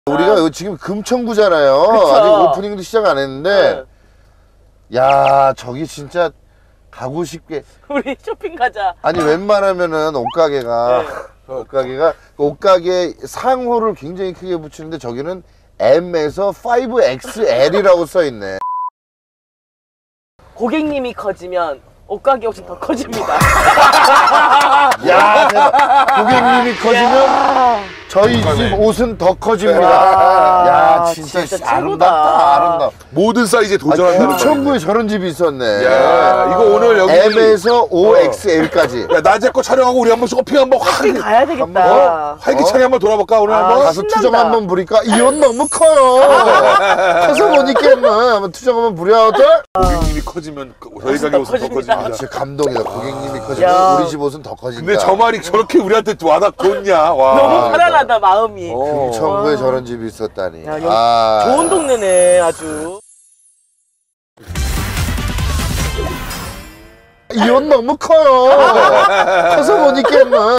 우리가 지금 금천구잖아요. 그쵸. 아직 오프닝도 시작 안 했는데 야 저기 진짜 가고 싶게. 우리 쇼핑 가자. 아니 웬만하면은 옷가게가 옷가게 상호를 굉장히 크게 붙이는데 저기는 M에서 5XL이라고 써있네. 고객님이 커지면 옷가게 혹시 더 커집니다. 야 대박. 고객님이 커지면 저희 집 옷은 더 커집니다. 야 진짜 진짜 아름답다. 아름답다. 모든 사이즈에 도전한다는 거. 금천구에 저런 집이 있었네. 야, 이거 오늘 여기 M에서 5XL까지. 야, 낮에 거 촬영하고 우리 한번 쇼핑 한번 쇼핑 가야 되겠다. 활기차게 한번 돌아볼까 오늘 한번? 가서 신난다. 투정 한번 부릴까? 이 옷 너무 커요. 커서 못 입겠네. 한번 투정 한번 부려 어때? 고객님이 커지면 저희 가게 옷은 더 커집니다. 커집니다. 진짜 감동이다. 고객님이 야. 커지면 우리 집 옷은 더 커진다. 근데 저 말이 저렇게 우리한테 와닿겠냐? 와. 너무 편안하다 마음이. 금천구에 저런 집이 있었다니. 야, 여기 좋은 동네네 아주. 이 옷 너무 커요. 커서 못 입겠네.